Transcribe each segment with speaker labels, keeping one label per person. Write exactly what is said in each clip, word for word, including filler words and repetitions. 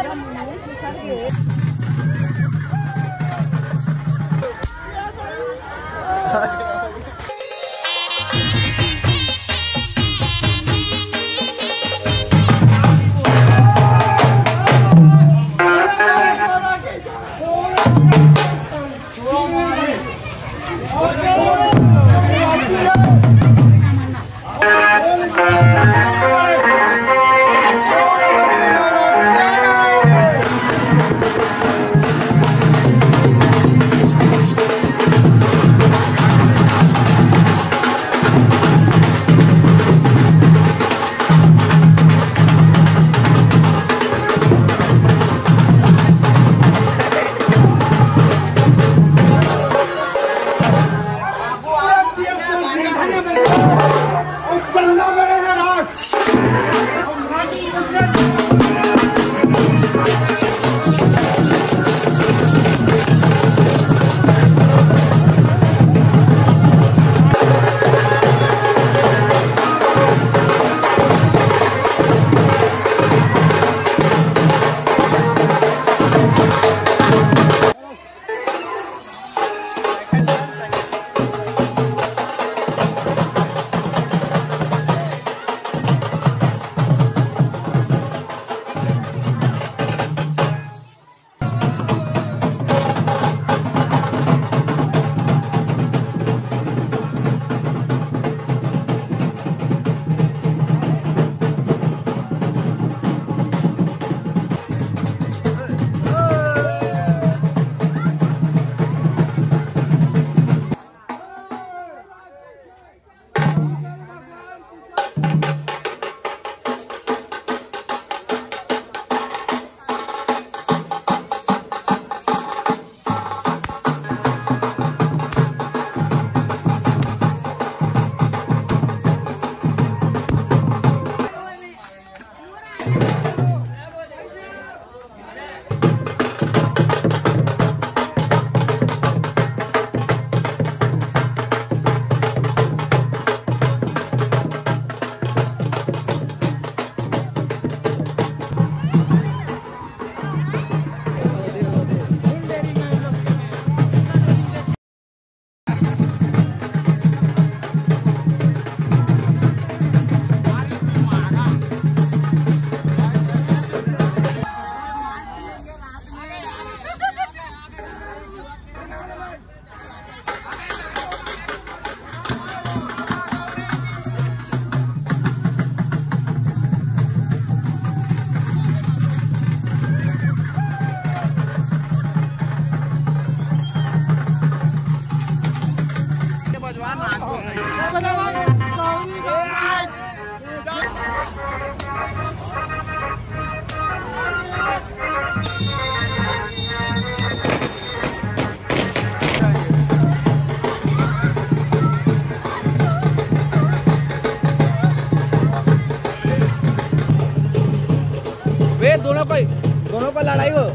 Speaker 1: दोनों को दोनों को लड़ाई हो।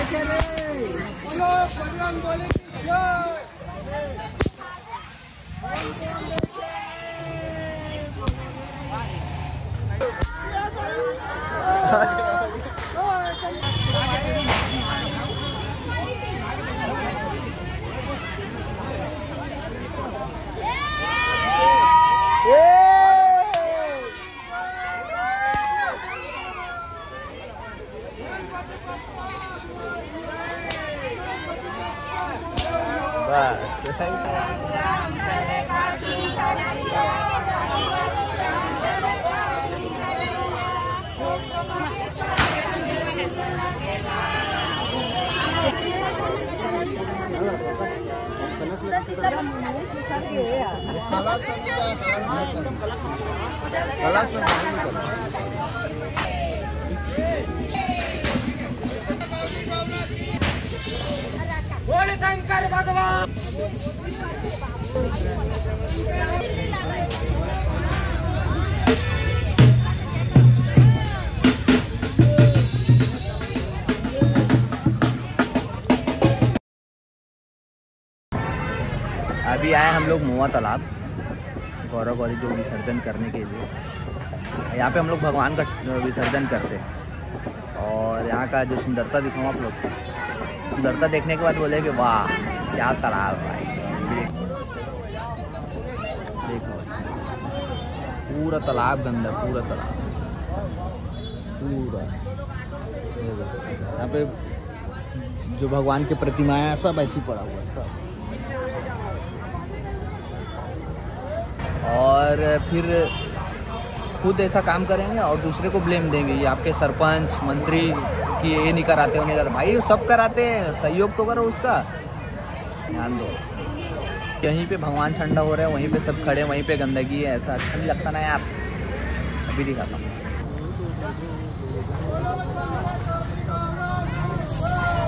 Speaker 2: बोले शंकर भगवान।
Speaker 3: अभी आए हम लोग मोवा तालाब गौरा गौरी जो विसर्जन करने के लिए। यहाँ पे हम लोग भगवान का विसर्जन करते हैं और यहाँ का जो सुंदरता दिखाऊँ आप लोग, सुंदरता देखने के बाद बोले कि वाह क्या तालाब भाई। देखो पूरा तालाब गंदा, पूरा तालाब पूरा। यहाँ पे जो भगवान की प्रतिमाएं हैं सब ऐसी पड़ा हुआ है सब। और फिर खुद ऐसा काम करेंगे और दूसरे को ब्लेम देंगे, ये आपके सरपंच मंत्री कि ये नहीं कराते हो नहीं कराते। भाई वो सब कराते हैं, सहयोग तो करो उसका, ध्यान दो। यहीं पे भगवान ठंडा हो रहा है, वहीं पे सब खड़े, वहीं पे गंदगी है, ऐसा अच्छा नहीं लगता ना यार। अभी दिखाता हूँ।